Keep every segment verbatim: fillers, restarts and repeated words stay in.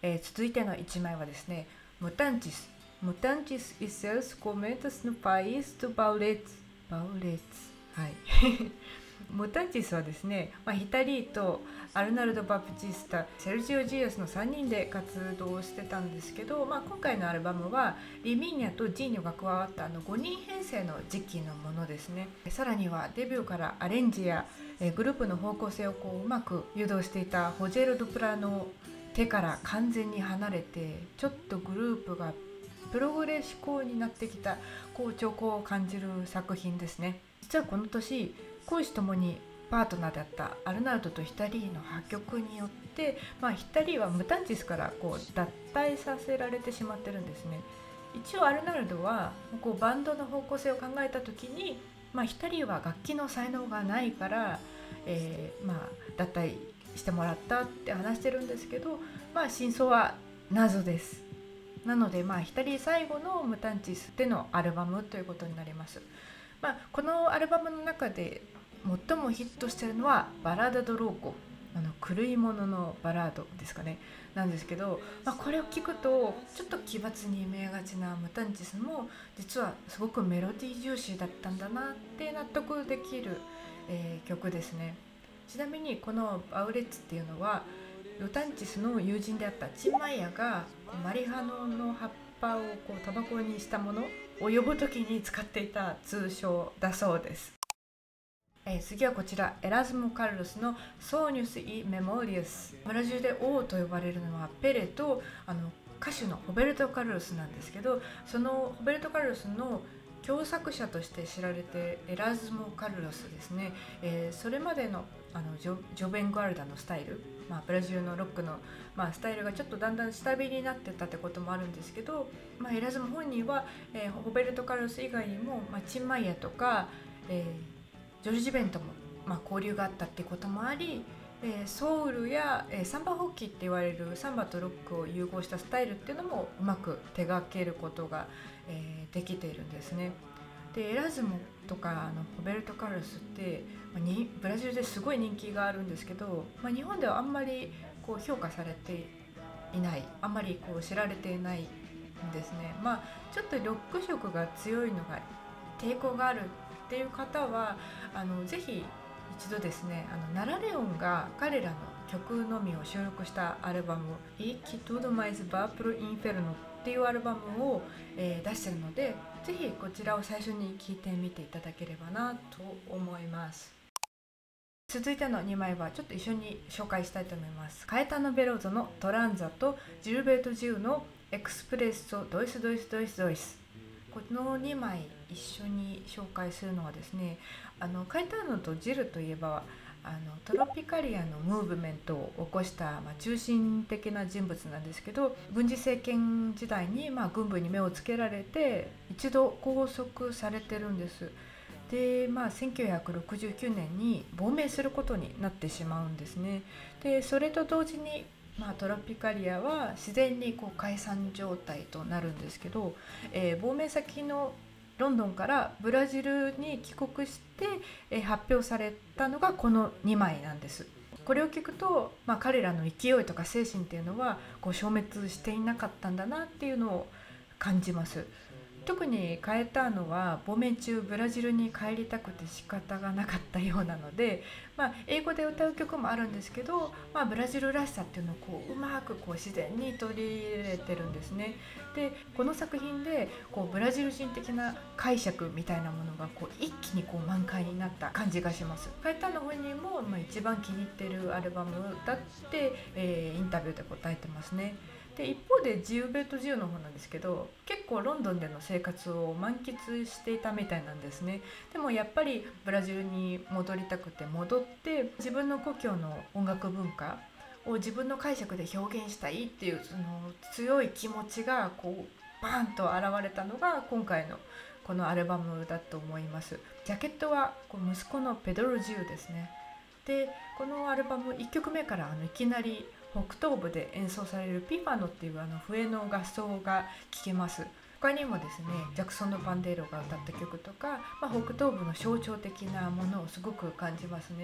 えー、続いてのいちまいはですね、ムタンチス。ムタンチス e seus comentas no país do Pauletes。パウレツ。はい。ムタンチスはですね、まあ、ヒタリーとアルナルド・バプチスタ、セルジオ・ジーアスのさんにんで活動してたんですけど、まあ、今回のアルバムはリミーニャとジーニョが加わったあのごにん編成の時期のものですね。さらにはデビューからアレンジやグループの方向性をこううまく誘導していたホジェル・ドプラの手から完全に離れて、ちょっとグループがプログレ志向になってきたこう兆候を感じる作品ですね。実はこの年、公私ともにパートナーだったアルナルドとヒタリーの破局によって、まあ、ヒタリーはムタンチスからこう脱退させられてしまってるんですね。一応アルナルドはこうバンドの方向性を考えた時に、まあ、ヒタリーは楽器の才能がないから、えーまあ、脱退してもらったって話してるんですけど、まあ、真相は謎です。なので、まあ、ヒタリー最後のムタンチスでのアルバムということになります。まあ、このアルバムの中で最もヒットしているのはバラーダ・ド・ローコ、あの狂い者のバラードですかね、なんですけど、まあ、これを聞くとちょっと奇抜に見えがちなムタンチスも実はすごくメロディー重視だったんだなって納得できる、えー、曲ですね。ちなみにこのバウレッツっていうのはムタンチスの友人であったチンマイヤがマリハノの葉っぱをこうタバコにしたものを呼ぶときに使っていた通称だそうです。えー、次はこちら、エラズム・カルロスのソーニュス・イ・メモリウス。ブラジルで王と呼ばれるのはペレとあの歌手のホベルト・カルロスなんですけど、そのホベルト・カルロスの共作者として知られてエラズム・カルロスですね、えー、それまでのあのジョ、ジョベン・グアルダのスタイル、まあ、ブラジルのロックの、まあ、スタイルがちょっとだんだん下火になってたってこともあるんですけど、まあ、エラズム本人は、えー、ホベルト・カルロス以外にも、まあ、チンマイヤとか、えー、ジョルジ・ベンとも、まあ、交流があったってこともあり、えー、ソウルや、えー、サンバホッキーって言われるサンバとロックを融合したスタイルっていうのもうまく手掛けることが、えー、できているんですね。でエラズムとかあのホベルト・カルロスって、まあ、にブラジルですごい人気があるんですけど、まあ、日本ではあんまりこう評価されていない、あんまりこう知られていないんですね。まあちょっとロック色が強いのが抵抗があるっていう方はあのぜひ一度ですね、あのナラレオンが彼らの曲のみを収録したアルバム「E que tudo mais va pro inferno」っていうアルバムを、えー、出しているので、ぜひこちらを最初に聴いてみていただければなと思います。続いてのにまいはちょっと一緒に紹介したいと思います。カエタノ・ベローゾのトランザとジルベルト・ジウのエクスプレッソ・ドイス・ドイス・ドイス・ドイス。このにまい一緒に紹介するのはですね、あのカエターノとジルといえばあのトロピカリアのムーブメントを起こした、まあ、中心的な人物なんですけど、軍事政権時代に、まあ、軍部に目をつけられて一度拘束されてるんです。で、まあ、せんきゅうひゃくろくじゅうきゅうねんに亡命することになってしまうんですね。でそれと同時にまあ、トロピカリアは自然にこう解散状態となるんですけど、えー、亡命先のロンドンからブラジルに帰国して、えー、発表されたのがこのにまいなんです。これを聞くと、まあ、彼らの勢いとか精神っていうのはこう消滅していなかったんだなっていうのを感じます。特にカエターノは亡命中ブラジルに帰りたくて仕方がなかったようなので、まあ、英語で歌う曲もあるんですけど、まあ、ブラジルらしさっていうのをこううまくこう自然に取り入れてるんですね。でこの作品でこうブラジル人的な解釈みたいなものがこう一気にこう満開になった感じがします。カエターノ本人も、まあ、一番気に入ってるアルバムだって、えー、インタビューで答えてますね。で一方でジウベルト・ジウの方なんですけど、結構ロンドンでの生活を満喫していたみたいなんですね。でもやっぱりブラジルに戻りたくて戻って自分の故郷の音楽文化を自分の解釈で表現したいっていうその強い気持ちがこうバーンと現れたのが今回のこのアルバムだと思います。ジャケットはこう息子のペドロ・ジウですね。でこのアルバムいっきょくめからあのいきなり北東部で演奏されるピファノっていうあの笛の合奏が聴けます。他にもですね、ジャクソン・ド・パンデーロが歌った曲とか、まあ、北東部の象徴的なものをすごく感じますね。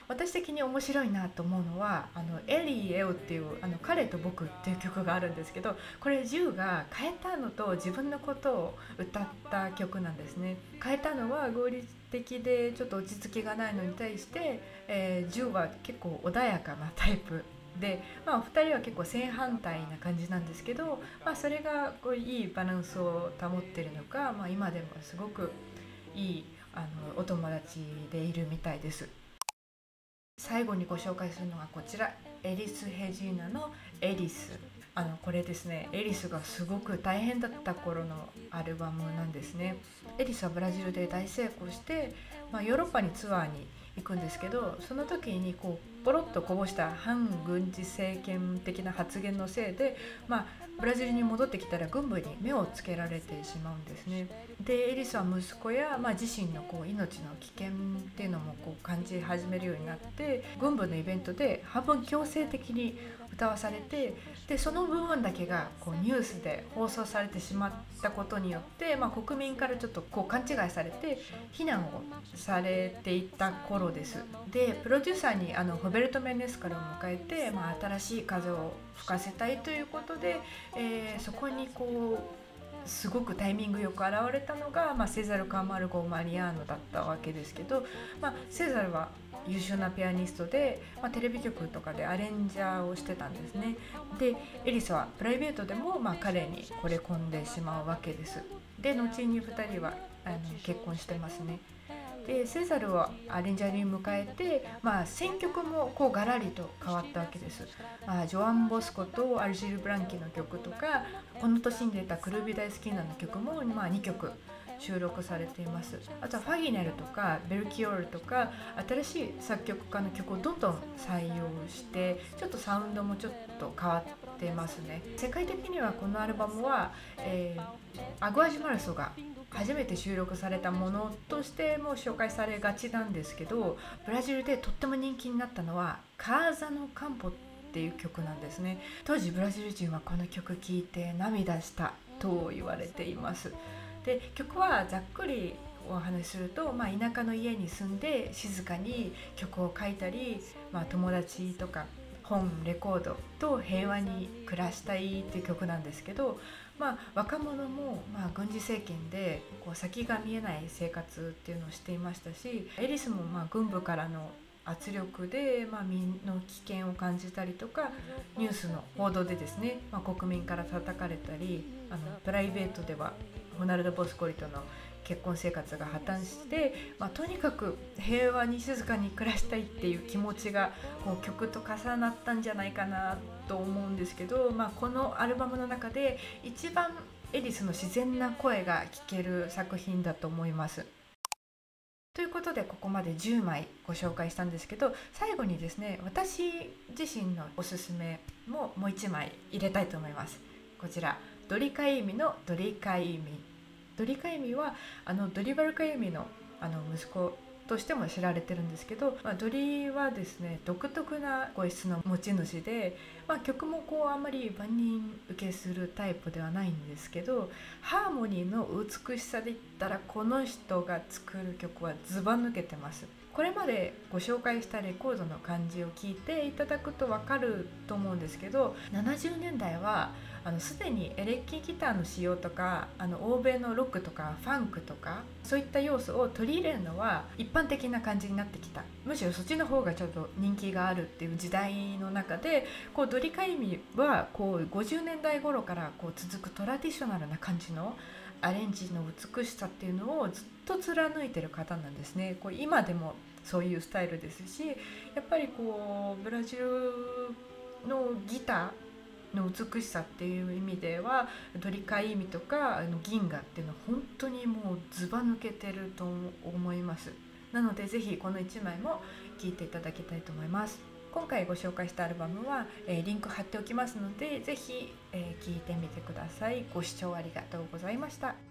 私的に面白いなと思うのはあのエリー・エオっていうあの彼と僕っていう曲があるんですけど、これジューが変えたのと自分のことを歌った曲なんですね。変えたのは合理的でちょっと落ち着きがないのに対して、えー、ジューは結構穏やかなタイプで、まあ、ふたりは結構正反対な感じなんですけど、まあ、それがこういいバランスを保ってるのか、まあ、今でもすごくいいあのお友達でいるみたいです。最後にご紹介するのがこちら、エリス・ヘジーナのエリス。あのこれですね、エリスがすごく大変だった頃のアルバムなんですね。エリスはブラジルで大成功して、まあ、ヨーロッパにツアーに行くんですけど、その時にこうポロッとこぼした反軍事政権的な発言のせいで、まあ、ブラジルに戻ってきたら軍部に目をつけられてしまうんですね。でエリスは息子や、まあ、自身のこう命の危険っていうのもこう感じ始めるようになって、軍部のイベントで半分強制的に歌わされて、でその部分だけがこうニュースで放送されてしまったことによって、まあ、国民からちょっとこう勘違いされて非難をされていた頃です。でプロデューサーにあのホベルト・メネスカルを迎えて、まあ、新しい風を吹かせたいということで、えー、そこにこうすごくタイミングよく現れたのが、まあ、セザル・カーマルゴ・マリアーノだったわけですけど、まあ、セザルは優秀なピアニストで、まあ、テレビ局とかでアレンジャーをしてたんですね。でエリスはプライベートでも、まあ、彼に惚れ込んでしまうわけです。で後にふたりはあの結婚してますね。でセザルをアレンジャーに迎えて、まあ、選曲もこうガラリと変わったわけです。まあ、ジョアン・ボスコとアルジル・ブランキの曲とか、この年に出たクルービ大好きなの曲も、まあ、にきょく収録されています。あとはファギネルとかベルキオールとか新しい作曲家の曲をどんどん採用して、ちょっとサウンドもちょっと変わってますね。世界的にはこのアルバムは、えー、アグアジマルソが初めて収録されたものとしても紹介されがちなんですけど、ブラジルでとっても人気になったのはカーザノカンポっていう曲なんですね。当時ブラジル人はこの曲聴いて涙したと言われています。で曲はざっくりお話しすると、まあ、田舎の家に住んで静かに曲を書いたり、まあ、友達とか本レコードと平和に暮らしたいっていう曲なんですけど、まあ、若者も、まあ、軍事政権でこう先が見えない生活っていうのをしていましたし、エリスもまあ軍部からの圧力で、まあ、身の危険を感じたりとか、ニュースの報道でですね、まあ、国民から叩かれたり、あのプライベートではホナルド・ボスコリとの結婚生活が破綻して、まあ、とにかく平和に静かに暮らしたいっていう気持ちがこう曲と重なったんじゃないかなと思うんですけど、まあ、このアルバムの中で一番エリスの自然な声が聴ける作品だと思います。ということでここまでじゅうまいご紹介したんですけど、最後にですね、私自身のおすすめももういちまい入れたいと思います。こちら、ドリカイミのドリカイミ。ドリカイミはあのドリバルカイミのあの息子としても知られてるんですけど、まあ、ドリはですね独特な声質の持ち主で、まあ、曲もこうあんまり万人受けするタイプではないんですけど、ハーモニーの美しさで言ったらこの人が作る曲はズバ抜けてます。これまでご紹介したレコードの感じを聞いていただくと分かると思うんですけど、ななじゅうねんだいはあのすでにエレキギターの使用とか、あの欧米のロックとかファンクとかそういった要素を取り入れるのは一般的な感じになってきた。むしろそっちの方がちょっと人気があるっていう時代の中で、こうドリカイミはこうごじゅうねんだい頃からこう続くトラディショナルな感じのアレンジの美しさっていうのをずっと貫いてる方なんですね。こう今でもそういうスタイルですし、やっぱりこうブラジルのギターの美しさっていう意味ではドリカイミとかあの銀河っていうのは本当にもうズバ抜けてると思います。なのでぜひこのいちまいも聴いていただきたいと思います。今回ご紹介したアルバムは、えー、リンク貼っておきますのでぜひ、えー、聴いてみてください。ご視聴ありがとうございました。